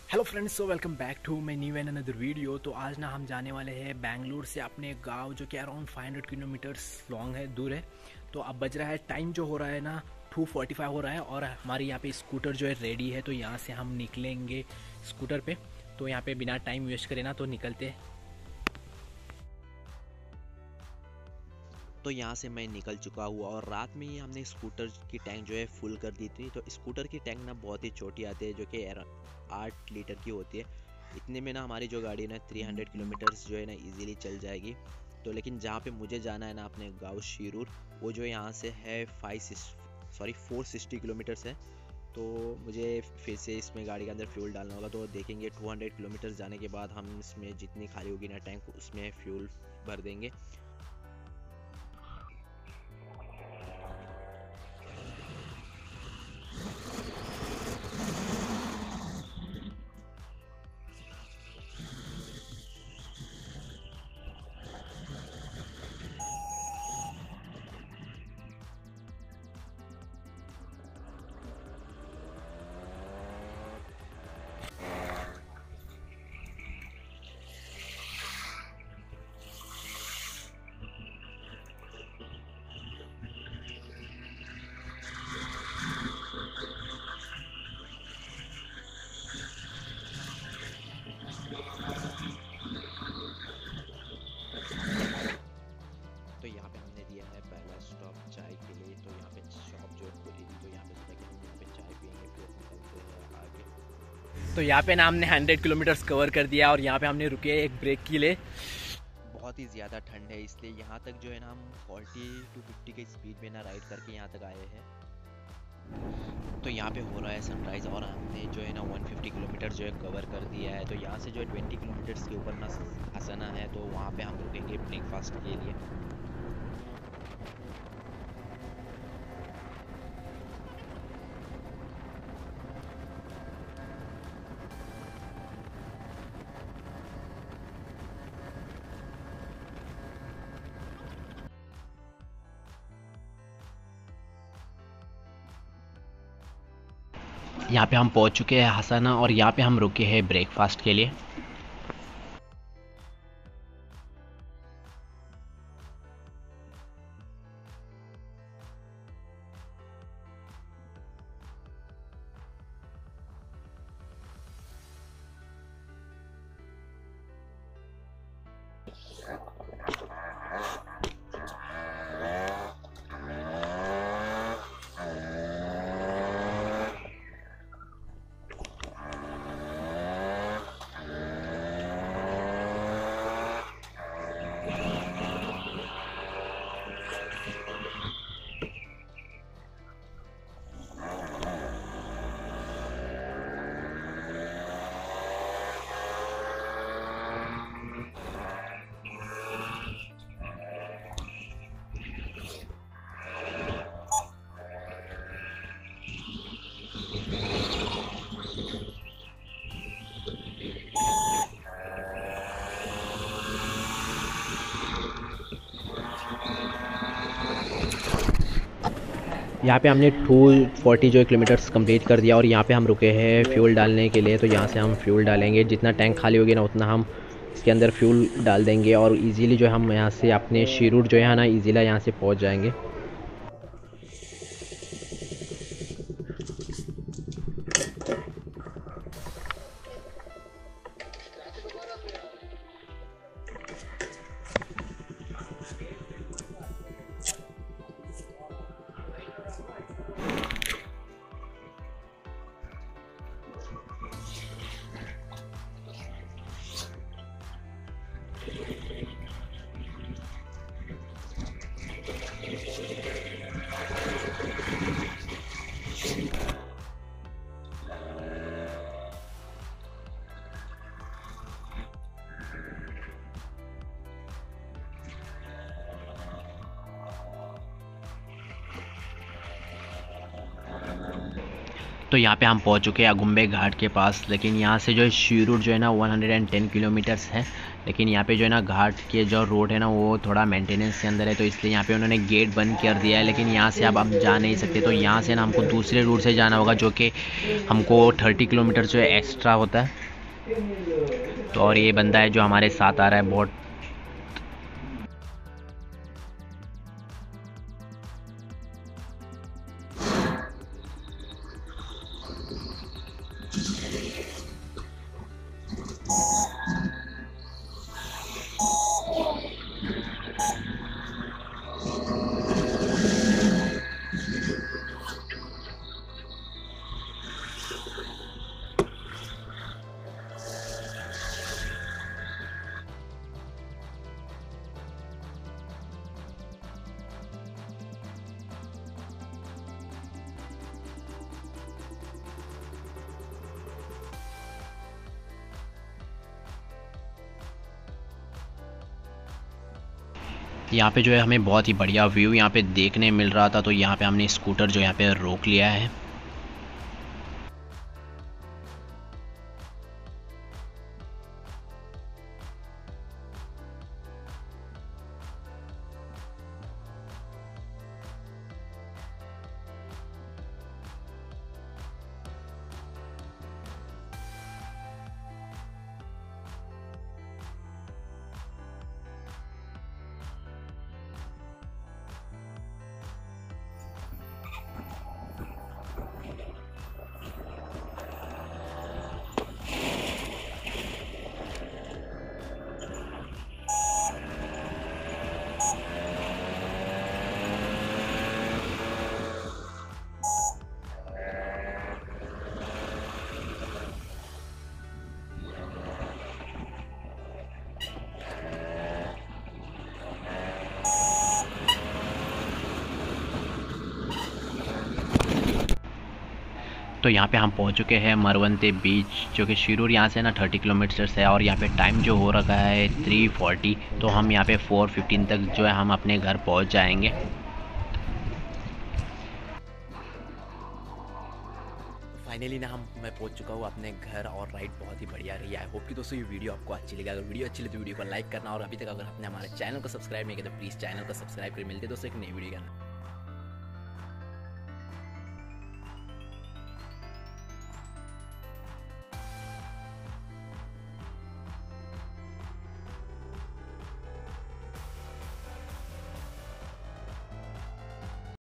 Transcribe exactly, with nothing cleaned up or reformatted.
Hello friends, so welcome back to my new and another video. तो आज ना हम जाने वाले हैं बेंगलुरु से अपने गांव, जो कि around five hundred kilometres long है, दूर है। तो अब बज रहा है, टाइम जो हो रहा है ना टू फोर्टी फाइव हो रहा है, और हमारे यहाँ पे स्कूटर जो है रेडी है। तो यहाँ से हम निकलेंगे स्कूटर पे। तो यहाँ पे बिना टाइम वेस्ट करे ना तो निकलते हैं। तो यहाँ से मैं निकल चुका हुआ और रात में ही हमने स्कूटर की टैंक जो है फुल कर दी थी। तो स्कूटर की टैंक ना बहुत ही छोटी आती है, जो कि आठ लीटर की होती है। इतने में ना हमारी जो गाड़ी है ना थ्री हंड्रेड किलोमीटर्स जो है ना इजीली चल जाएगी। तो लेकिन जहाँ पे मुझे जाना है ना अपने गांव शिरूर, वो जो यहाँ से है five sorry four sixty kilometres है। तो मुझे फिर से इसमें गाड़ी के अंदर फ्यूल डालना होगा। तो देखेंगे टू हंड्रेड किलोमीटर जाने के बाद हम इसमें जितनी खाली होगी ना टैंक, उसमें फ्यूल भर देंगे। तो यहाँ पे हमने दिया है पहला स्टॉप चाय के लिए। तो यहाँ पे शॉप जो खुली थी, तो यहाँ पे सोचा कि हम यहाँ पे चाय पियेंगे, फिर निकलते हैं आगे। तो यहाँ पे ना हमने हंड्रेड किलोमीटर्स कवर कर दिया, और यहाँ पे हमने रुके एक ब्रेक के लिए। बहुत ही ज़्यादा ठंड है, इसलिए यहाँ तक जो है ना हम फोर्टी टू फिफ्टी की स्पीड में ना राइड करके यहाँ तक आए हैं। तो यहाँ पे हो रहा है सनराइज़, और हमने जो है ना वन फिफ्टी किलोमीटर जो है कवर कर दिया है। तो यहाँ से जो है ट्वेंटी किलोमीटर्स के ऊपर ना हसना है, तो वहाँ पे हम रुकेंगे ब्रेकफास्ट के लिए। यहाँ पे हम पहुँच चुके हैं हसाना, और यहाँ पे हम रुके हैं ब्रेकफास्ट के लिए। यहाँ पे हमने टू फोर्टी जो किलोमीटर्स कंप्लीट कर दिया, और यहाँ पे हम रुके हैं फ्यूल डालने के लिए। तो यहाँ से हम फ्यूल डालेंगे, जितना टैंक खाली होगी ना उतना हम इसके अंदर फ्यूल डाल देंगे, और इजीली जो है हम यहाँ से अपने शिरूर जो है ना इजीली यहाँ से पहुँच जाएंगे। तो यहाँ पे हम पहुँच चुके हैं अगुम्बे घाट के पास। लेकिन यहाँ से जो है शिरूर जो है ना वन हंड्रेड टेन किलोमीटर्स है। लेकिन यहाँ पे जो है ना घाट के जो रोड है ना वो थोड़ा मेंटेनेंस के अंदर है, तो इसलिए यहाँ पे उन्होंने गेट बंद कर दिया है। लेकिन यहाँ से अब हम जा नहीं सकते, तो यहाँ से ना हमको दूसरे रूट से जाना होगा, जो कि हमको थर्टी किलोमीटर जो है एक्स्ट्रा होता है। तो और ये बंदा है जो हमारे साथ आ रहा है, बहुत यहाँ पे जो है हमें बहुत ही बढ़िया व्यू यहाँ पे देखने मिल रहा था। तो यहाँ पे हमने स्कूटर जो यहाँ पे रोक लिया है। तो यहाँ पे हम पहुँच चुके हैं मरवंते बीच, जो कि शिरूर यहाँ से ना थर्टी किलोमीटर्स है। और यहाँ पे टाइम जो हो रखा है थ्री फोर्टी, तो हम यहाँ पे फोर फिफ्टीन तक जो है हम अपने घर पहुँच जाएंगे। फाइनली ना हम मैं पहुंच चुका हूँ अपने घर, और राइड बहुत ही बढ़िया रही। आई होप कि दोस्तों ये वीडियो आपको अच्छी लगी। अगर वीडियो अच्छी लगी तो वीडियो को लाइक करना, और अभी तक अगर आपने हमारे चैनल को सब्सक्राइब नहीं किया तो प्लीज़ चैनल को सब्सक्राइब कर। मिलते दोस्तों एक नई वीडियो का।